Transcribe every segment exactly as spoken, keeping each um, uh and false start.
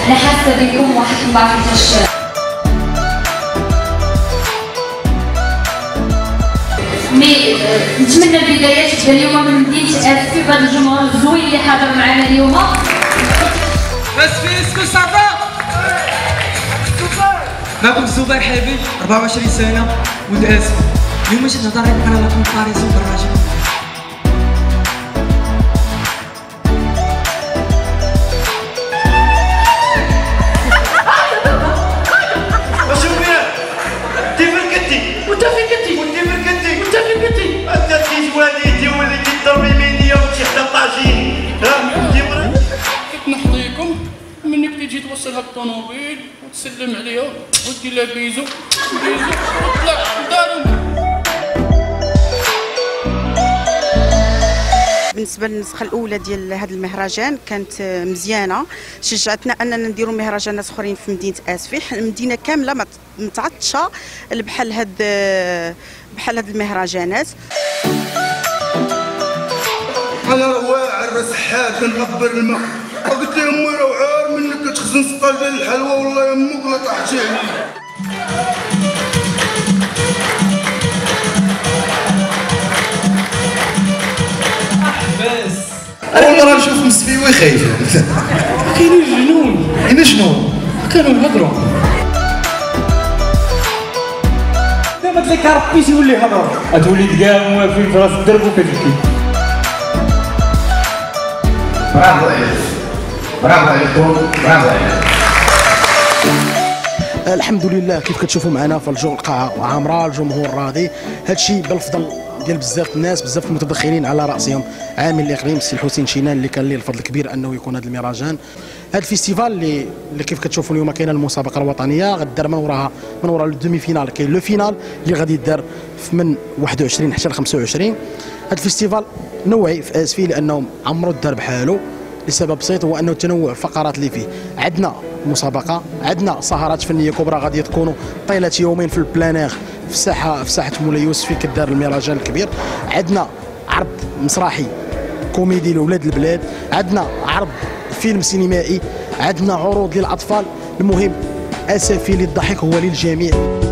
انا حاسه بكم واحد ما فيهاش. مي نتمنى البدايات تبدا اليوم من مدينه اسفي بهذا الجمهور الزوين اللي حاضر معنا اليوم. اسفي اسكو صافا معكم الزبير حبيب أربعة وعشرين سنه ولد اسفي. اليوم جيت نهضر لكم على كومباريزون بالراجل. نحظيكم منك تجي توصلها الطوموبيل وتسلم عليها وتدير لها بيزو بيزو وتطلع لدارهم. بالنسبه للنسخه الاولى ديال هذا المهرجان كانت مزيانه، شجعتنا اننا نديروا مهرجانات اخرين في مدينه اسفي. المدينه كامله متعطشه بحال هاد بحال هاد المهرجانات. انا راه واعر سحات كنغبر الماء، قلت لها امي راه عار منك كتخزن سطال ديال الحلوى والله يمك لا طاحتي عليا. بس اول مره نشوف مسبيوي خايف. كاينين الجنون كاين شنو؟ كانوا يهضروا دابا تلك ربي يولي يهضر غتولي تقام واقفين في راس الدرب وكتبكي. برافو عليك برافو عليكم برافو عليك. الحمد لله كيف كتشوفوا معنا في الجو القاعه عامره، الجمهور راضي. هادشي بالفضل ديال بزاف الناس، بزاف المتدخلين على راسهم عامل الاقليم السي الحسين شينان اللي كان ليه الفضل الكبير انه يكون هذا المهرجان. هذا الفيستيفال اللي اللي كيف كتشوفوا اليوم كاينه المسابقه الوطنيه غدار من وراها من وراء الدومي فينال كاين لو فينال اللي غادي يدار من واحد وعشرين حتى ل خمسة وعشرين. هذا الفيستيفال نوعي في اسفي لانه عمرو الدار بحالو لسبب بسيط هو انه تنوع الفقرات اللي فيه. عندنا مسابقه، عندنا سهرات فنيه كبرى غادي تكونوا طيله يومين في البلانير في ساحه في ساحه مولاي يوسف في كدار المهرجان الكبير. عندنا عرض مسرحي كوميدي لولاد البلاد، عندنا عرض فيلم سينمائي، عندنا عروض للاطفال. المهم اسفي للضحك هو للجميع.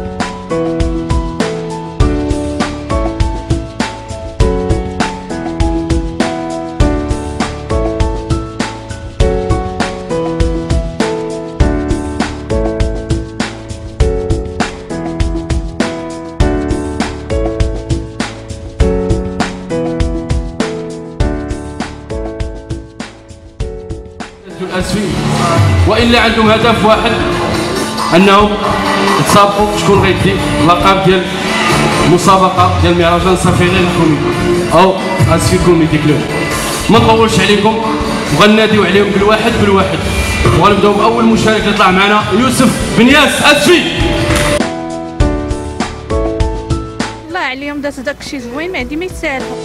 الاسفي والا عندهم هدف واحد انهم يتسابقوا شكون غيدي اللقب ديال المسابقه ديال مهرجان صافي غير الكوميدي او اسفي كوميدي كلوب. ما نطولش عليكم وغناديو عليهم بالواحد بالواحد وغنبداو باول مشارك يطلع معنا يوسف بنياس اسفي. الله عليهم دات داكشي زوين ما عندي ما يتسالوا.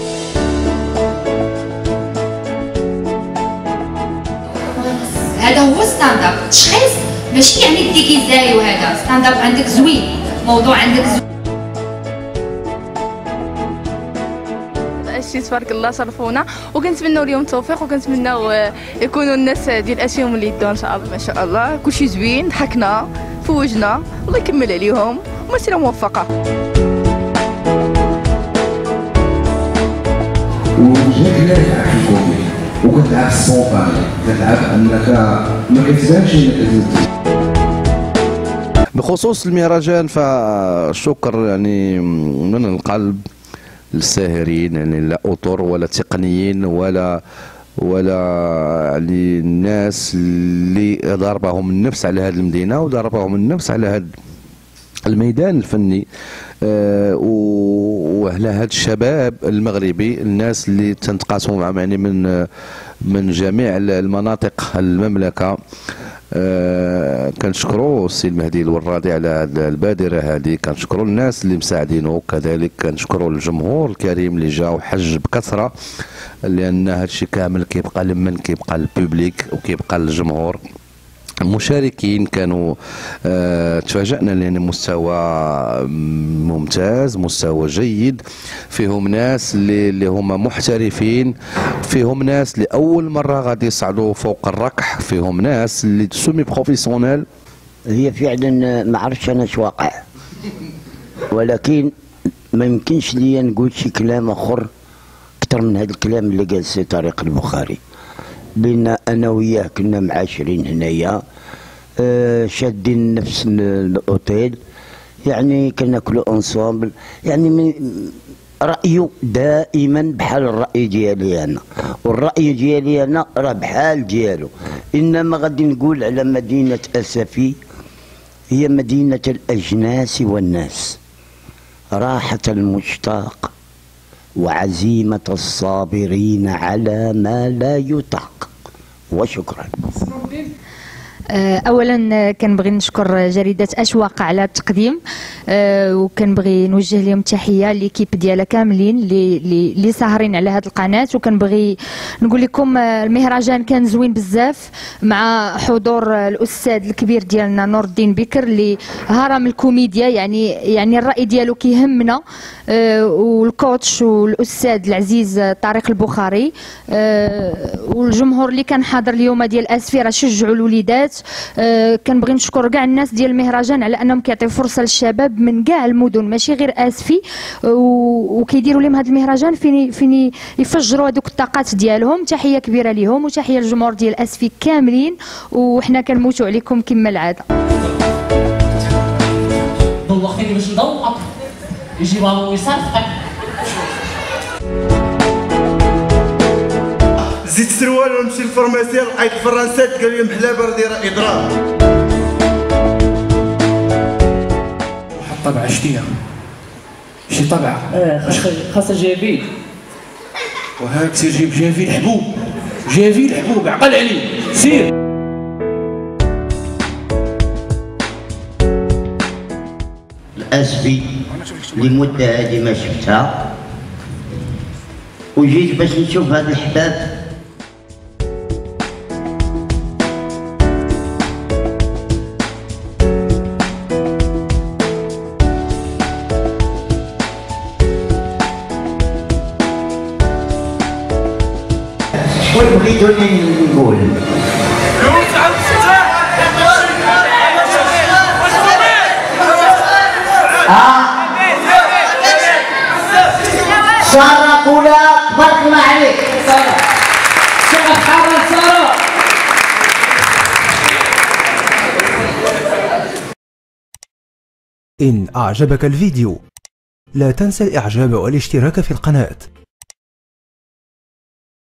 هذا هو ستاند اب تشخيص ماشي يعني ديكيزاي. وهذا ستاند اب عندك زوين، موضوع عندك زوين. الشيء تبارك الله شرفونا وكنتمناو اليوم التوفيق وكنتمناو يكونوا الناس ديال اسيهم اللي يدوا ان شاء الله. ما شاء الله كلشي زوين، ضحكنا فوجنا، الله يكمل عليهم ومسيره موفقه. وجاك نافع في الكوميدي وكتلعب السونطاني، كتلعب انك ما كتبانش انك كتزيد. بخصوص المهرجان فالشكر يعني من القلب للساهرين، يعني لا اطر ولا تقنيين ولا ولا يعني الناس اللي ضربهم النفس على هذه المدينه وضربهم النفس على هذا الميدان الفني. أه وعلى هذا الشباب المغربي، الناس اللي تنتقاسموا معهم يعني من من جميع المناطق المملكه. أه كنشكروا السي المهدي الورادي على هذه البادره هذه، كنشكروا الناس اللي مساعدينه، كذلك كنشكروا الجمهور الكريم اللي جا وحج بكثره، لان هذا الشيء كامل كيبقى لمن كيبقى البوبليك وكيبقى الجمهور. المشاركين كانوا آه تفاجأنا لأن مستوى ممتاز، مستوى جيد، فيهم ناس اللي, اللي هما محترفين، فيهم ناس لأول مرة غادي يصعدوا فوق الركح، فيهم ناس اللي تسمي بروفيسيونيل. هي فعلا ما عرفتش أنا اش واقع، ولكن ما يمكنش ليا نقول شي كلام آخر أكثر من هذا الكلام اللي قال سي طارق البخاري. بين انا وياه كنا معاشرين هنايا، آه شادين نفس الاوتيل، يعني كناكلوا انصامبل، يعني من رايه دائما بحال الراي ديالي انا، والراي ديالي انا راه بحال ديالو. انما غادي نقول على مدينه اسفي هي مدينه الاجناس والناس، راحه المشتاق وعزيمة الصابرين على ما لا يطاق. وشكرا. اولا كنبغي نشكر جريده اشواق على التقديم، وكنبغي نوجه لهم التحيه ليكيب ديالها كاملين اللي اللي ساهرين على هذه القناه. وكنبغي نقول لكم المهرجان كان زوين بزاف، مع حضور الاستاذ الكبير ديالنا نور الدين بكر اللي هرم الكوميديا، يعني يعني الراي ديالو كيهمنا، والكوتش والاستاذ العزيز طارق البخاري، والجمهور اللي كان حاضر اليوم ديال اسفي راه شجعوا الوليدات. أه كنبغي نشكر كاع الناس ديال المهرجان على انهم كيعطيو فرصه للشباب من كاع المدن ماشي غير اسفي، وكيديروا لهم هذا المهرجان فين فين يفجروا هذوك الطاقات ديالهم. تحيه كبيره ليهم وتحيه للجمهور ديال اسفي كاملين، وحنا كنموتوا عليكم كما العاده. دوختيني باش نضوقك يجي بابا ويصرفك. زيد السروال ونمشي للفارماسي لقيت الفرنسات قال لي محلابه راه دايره اضراب. واحد الطبعه شتيها شي طبعه اه خاصها جافيل، وهاك سير جيب جافيل حبوب، جافيل حبوب عقل عليه سير. الاسفي لمده هذه ما شفتها، وجيت باش نشوف هذا الحباب. شكون بغيتوني نقول؟ سارة كولا تبارك الله عليك. سارة سارة حاضر سارة. إن أعجبك الفيديو لا تنسى الإعجاب والاشتراك في القناة.